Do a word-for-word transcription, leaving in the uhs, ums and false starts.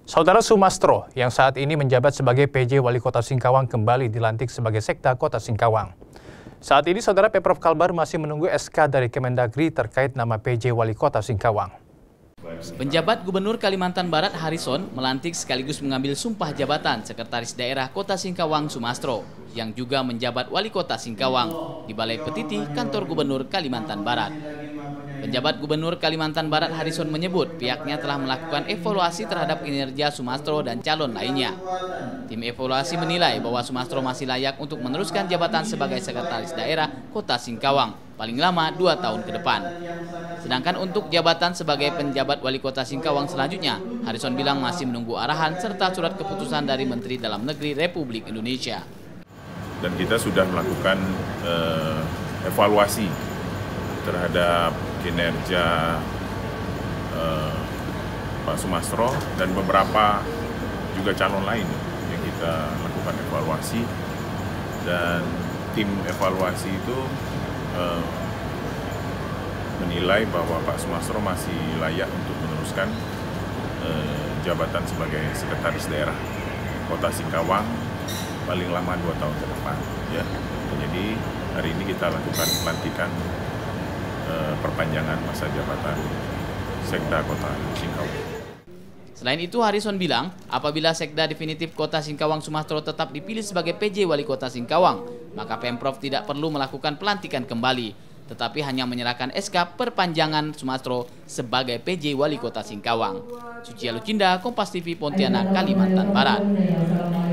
Saudara Sumastro yang saat ini menjabat sebagai P J Wali Kota Singkawang kembali dilantik sebagai Sekda Kota Singkawang. Saat ini Saudara Pemprov Kalbar masih menunggu S K dari Kemendagri terkait nama P J Wali Kota Singkawang. Penjabat Gubernur Kalimantan Barat Harrison melantik sekaligus mengambil sumpah jabatan Sekretaris Daerah Kota Singkawang Sumastro yang juga menjabat Wali Kota Singkawang di Balai Petiti Kantor Gubernur Kalimantan Barat. Penjabat Gubernur Kalimantan Barat Harrison menyebut pihaknya telah melakukan evaluasi terhadap kinerja Sumastro dan calon lainnya. Tim evaluasi menilai bahwa Sumastro masih layak untuk meneruskan jabatan sebagai Sekretaris Daerah Kota Singkawang paling lama dua tahun ke depan. Sedangkan untuk jabatan sebagai penjabat Wali Kota Singkawang selanjutnya, Harrison bilang masih menunggu arahan serta surat keputusan dari Menteri Dalam Negeri Republik Indonesia. Dan kita sudah melakukan uh, evaluasi terhadap kinerja uh, Pak Sumastro dan beberapa juga calon lain yang kita lakukan evaluasi, dan tim evaluasi itu uh, menilai bahwa Pak Sumastro masih layak untuk meneruskan uh, jabatan sebagai Sekretaris Daerah Kota Singkawang paling lama dua tahun ke depan. Ya, jadi hari ini kita lakukan pelantikan perpanjangan masa jabatan Sekda Kota Singkawang. Selain itu, Harrison bilang apabila Sekda definitif Kota Singkawang Sumastro tetap dipilih sebagai P J Wali Kota Singkawang, maka Pemprov tidak perlu melakukan pelantikan kembali, tetapi hanya menyerahkan S K perpanjangan Sumastro sebagai P J Wali Kota Singkawang. Sucia Lucinda, Kompas T V, Pontianak, Kalimantan Barat.